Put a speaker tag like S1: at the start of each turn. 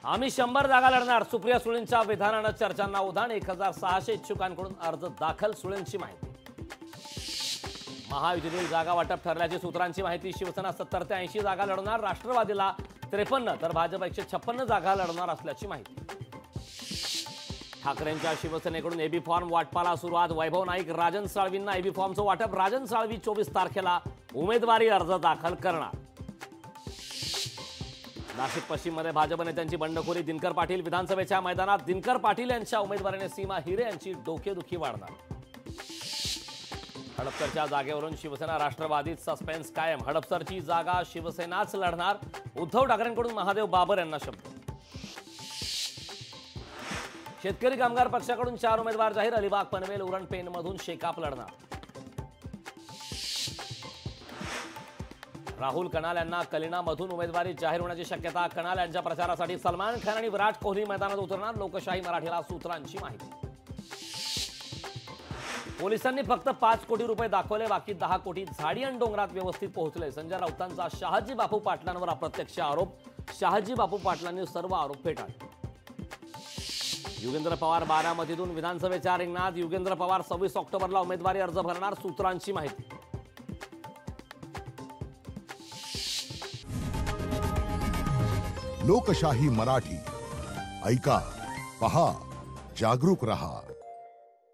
S1: आम्ही 100 जागा लढणार. सुप्रिया सुळेंच्या विधानानं चर्चांना उधाण. 1600 इच्छुकांकडून अर्ज दाखल. सुळेंची माहिती. महायुतीतील जागा वाटप ठरल्याची सूत्रांची माहिती. शिवसेना 70 ते 80 जागा लढणार. राष्ट्रवादीला 53 तर भाजप 156 जागा लढणार असल्याची माहिती. ठाकरेंच्या शिवसेनेकडून एबी फॉर्म वाटपाला सुरुवात. वैभव नाईक राजन साळवींना एबी फॉर्मचं वाटप. राजन साळवी 24 तारखेला उमेदवारी अर्ज दाखल करणार. नाशिक पश्चिममध्ये भाजप नेत्यांची बंडखोरी. दिनकर पाटील विधानसभेच्या मैदानात. दिनकर पाटील यांच्या उमेदवारीने सीमा हिरे यांची डोकेदुखी वाढणार. हडपसरच्या जागेवरून शिवसेना राष्ट्रवादीत सस्पेन्स कायम. हडपसरची जागा शिवसेनाच लढणार. उद्धव ठाकरेंकडून महादेव बाबर यांना शब्द. शेतकरी कामगार पक्षाकडून 4 उमेदवार जाहीर. अलिबाग, पनवेल, उरण, पेणमधून शेकाप लढणार. राहुल कनाल यांना कलिनामधून उमेदवारी जाहीर होण्याची शक्यता. कनाल यांच्या प्रचारासाठी सलमान खान आणि विराट कोहली मैदानात उतरणार. लोकशाही मराठीला सूत्रांची माहिती. पोलिसांनी फक्त 5 कोटी रुपये दाखवले. बाकी 10 कोटी झाडी आणि डोंगरात व्यवस्थित पोहोचले. संजय राऊतांचा शहाजी बापू पाटलांवर अप्रत्यक्ष आरोप. शहाजी बापू पाटलांनी सर्व आरोप फेटाळले. युगेंद्र पवार बारामतीतून विधानसभेच्या रिंगणात. युगेंद्र पवार 26 ऑक्टोबरला उमेदवारी अर्ज भरणार. सूत्रांची माहिती.
S2: लोकशाही मराठी ऐका, पहा, जागरूक रहा.